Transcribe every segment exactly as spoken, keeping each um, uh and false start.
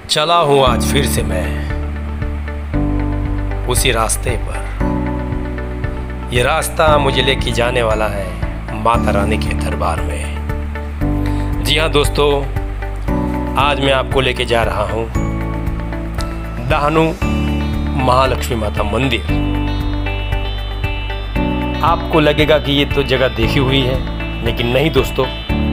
चला हूँ आज फिर से मैं उसी रास्ते पर। ये रास्ता मुझे लेके जाने वाला है माता रानी के दरबार में। जी हाँ दोस्तों, आज मैं आपको लेके जा रहा हूँ दाहनु महालक्ष्मी माता मंदिर। आपको लगेगा कि ये तो जगह देखी हुई है, लेकिन नहीं दोस्तों।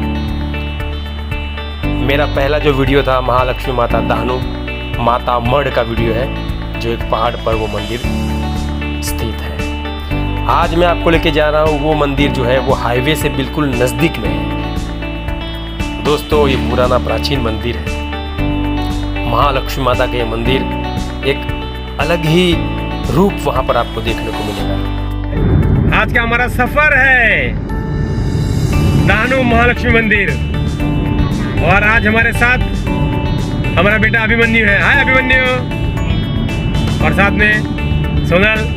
मेरा पहला जो वीडियो था महालक्ष्मी माता दाहनु माता मढ़ का वीडियो है, जो एक पहाड़ पर वो मंदिर स्थित है। आज मैं आपको लेके जा रहा हूँ वो मंदिर जो है वो हाईवे से बिल्कुल नज़दीक में है। दोस्तों, ये पुराना प्राचीन मंदिर है। महालक्ष्मी माता के मंदिर एक अलग ही रूप वहाँ पर आपको देखने को मिलेगा। आज का हमारा सफर है दाहनु महालक्ष्मी मंदिर, और आज हमारे साथ हमारा बेटा अभिमन्यु है। हाय अभिमन्यु, और साथ में सोनल।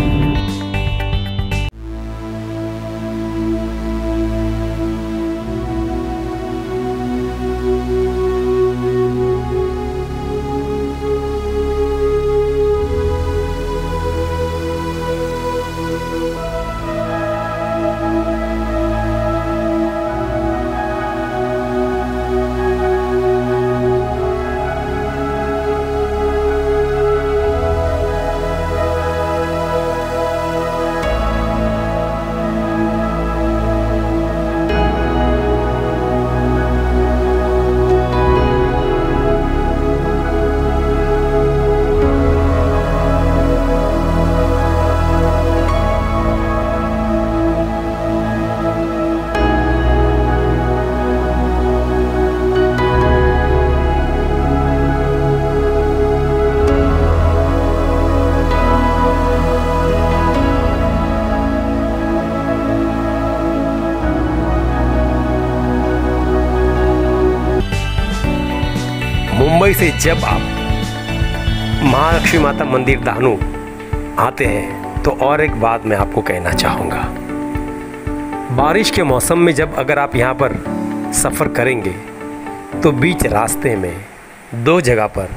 मुंबई से जब आप महालक्ष्मी माता मंदिर दाहनु आते हैं तो और एक बात मैं आपको कहना चाहूँगा। बारिश के मौसम में जब अगर आप यहाँ पर सफ़र करेंगे तो बीच रास्ते में दो जगह पर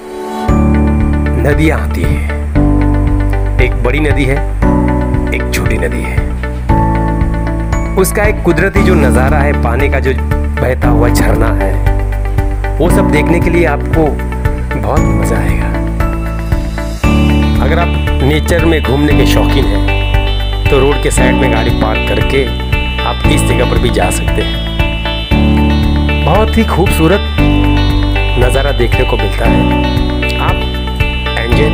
नदियाँ आती हैं। एक बड़ी नदी है, एक छोटी नदी है। उसका एक कुदरती जो नज़ारा है, पानी का जो बहता हुआ झरना है, वो सब देखने के लिए आपको बहुत मज़ा आएगा। अगर आप नेचर में घूमने के शौकीन हैं तो रोड के साइड में गाड़ी पार्क करके आप इस जगह पर भी जा सकते हैं। बहुत ही खूबसूरत नज़ारा देखने को मिलता है। आप एंजॉय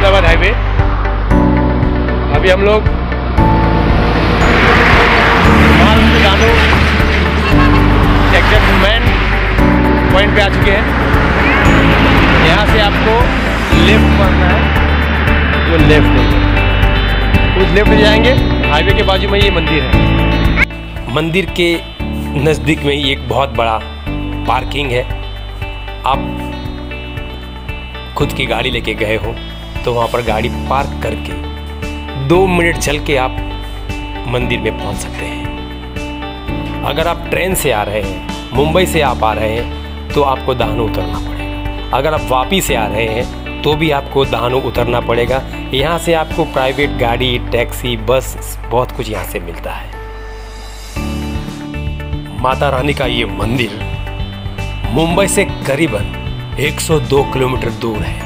अहमदाबाद हाईवे। अभी हम लोग दानो एग्जैक्ट मैन पॉइंट पे आ चुके हैं। यहाँ से आपको लेफ्ट मारना है, जो लेफ्ट है उस लेफ्ट जाएंगे। हाईवे के बाजू में ये मंदिर है। मंदिर के नज़दीक में ही एक बहुत बड़ा पार्किंग है। आप खुद की गाड़ी लेके गए हो तो वहाँ पर गाड़ी पार्क करके दो मिनट चल के आप मंदिर में पहुँच सकते हैं। अगर आप ट्रेन से आ रहे हैं, मुंबई से आप आ रहे हैं तो आपको दाहनू उतरना पड़ेगा। अगर आप वापी से आ रहे हैं तो भी आपको दाहनू उतरना पड़ेगा। यहाँ से आपको प्राइवेट गाड़ी, टैक्सी, बस बहुत कुछ यहाँ से मिलता है। माता रानी का ये मंदिर मुंबई से करीबन एक सौ दो किलोमीटर दूर है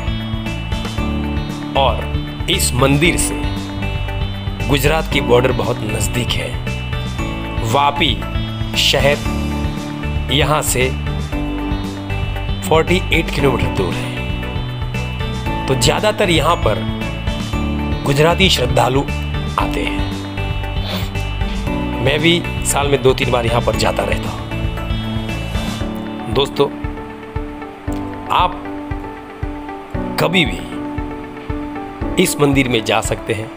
और इस मंदिर से गुजरात की बॉर्डर बहुत नज़दीक है। वापी शहर यहाँ से अड़तालीस किलोमीटर दूर है। तो ज़्यादातर यहाँ पर गुजराती श्रद्धालु आते हैं। मैं भी साल में दो तीन बार यहाँ पर जाता रहता हूँ। दोस्तों, आप कभी भी इस मंदिर में जा सकते हैं।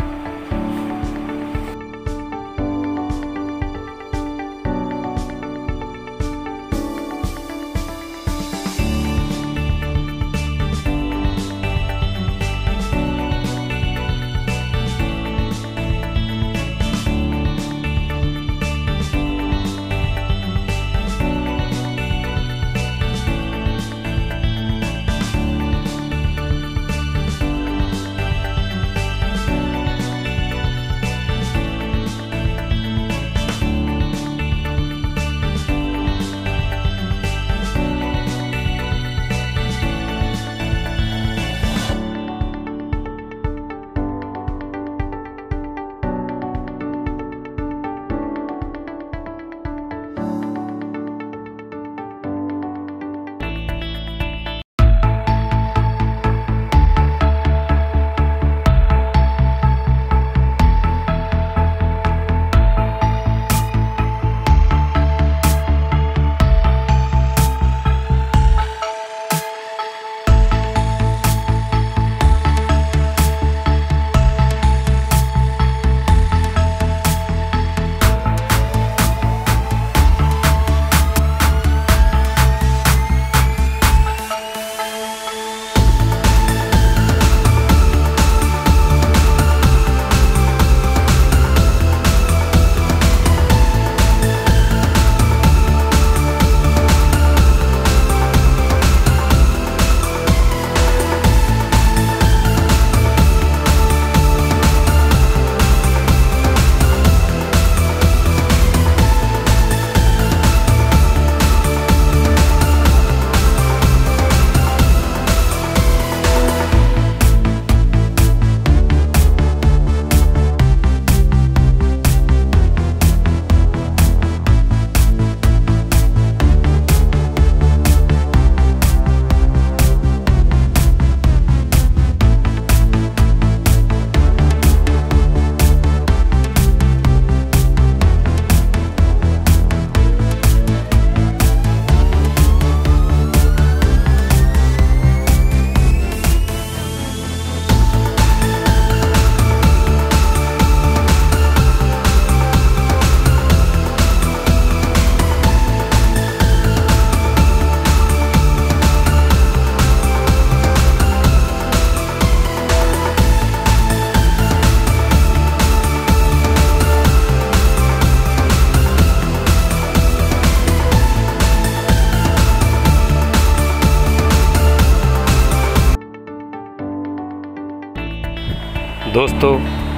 दोस्तों,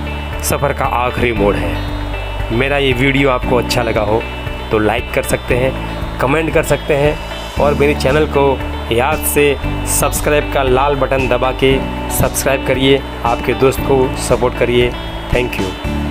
सफ़र का आखिरी मोड़ है। मेरा ये वीडियो आपको अच्छा लगा हो तो लाइक कर सकते हैं, कमेंट कर सकते हैं और मेरे चैनल को याद से सब्सक्राइब का लाल बटन दबा के सब्सक्राइब करिए। आपके दोस्त को सपोर्ट करिए। Thank you.